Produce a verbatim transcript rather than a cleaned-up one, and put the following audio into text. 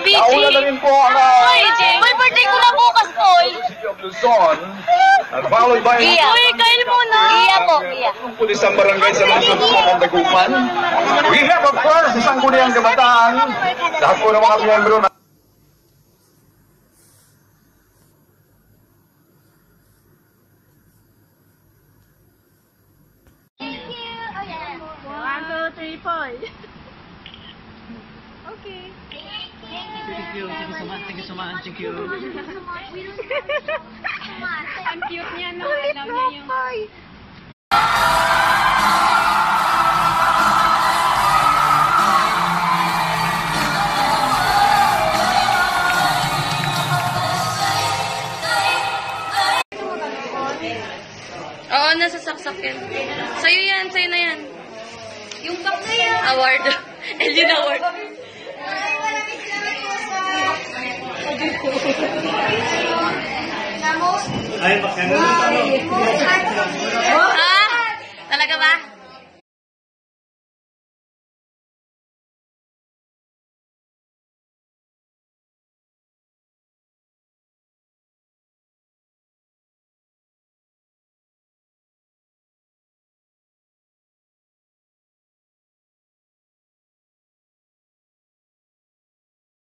Nauna na rin po ang Uy, Jay! Uy, birthday ko na bukas, Tol! City of Luzon. At followed by Iya! Uy, kain muna! Iya po, iya. Pulis ang barangay sa Nasod sa Mandagupan. We have of course isang guniang kabataan. Lahat po ng mga miyembro na One, two, three, four. Okay. Thank you, thank you so much, thank you so much, thank you. Ang cute niya, no? I love niya yung... Oo, nasa saksakin. Sa'yo yan, sa'yo na yan. Yung cup na yan. Award. Elgin Award. Ay, bakit? Ah, talaga ba?